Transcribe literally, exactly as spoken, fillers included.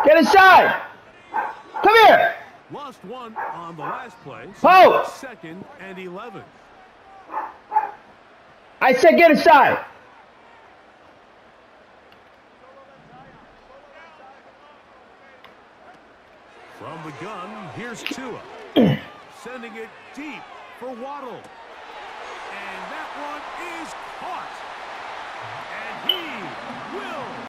Get inside. Come here. Lost one on the last play. Post. Second and eleven. I said get inside. From the gun, here's Tua. Sending it deep for Waddle. And that one is caught. And he will